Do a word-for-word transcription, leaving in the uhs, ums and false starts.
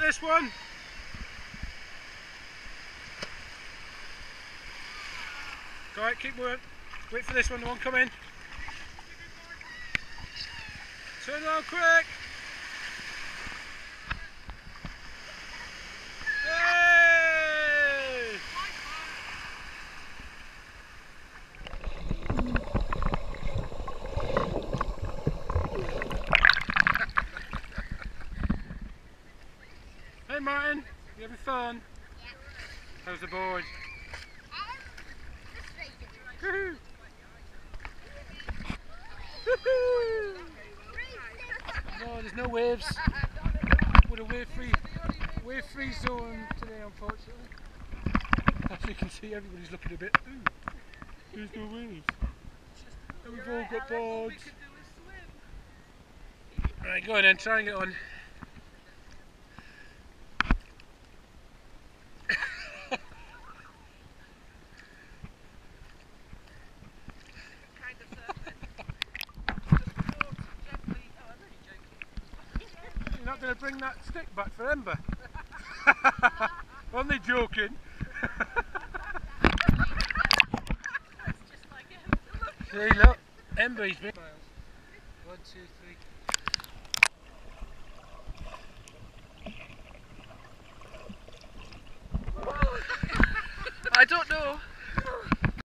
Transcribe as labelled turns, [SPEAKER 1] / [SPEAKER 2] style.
[SPEAKER 1] this one. Alright, keep working. Wait for this one, the one come in. Turn around quick. Hey! Hey Martin, you having fun?
[SPEAKER 2] Yeah.
[SPEAKER 1] How's the board? No, there's no waves. We're a wave free, wave free zone today, unfortunately. As you can see, everybody's looking a bit. Ooh, there's no waves. And we've all got boards. Right, go on then, try and get on. You're not going to bring that stick back for Ember? Only joking. See, look, Ember's been. One, two, three.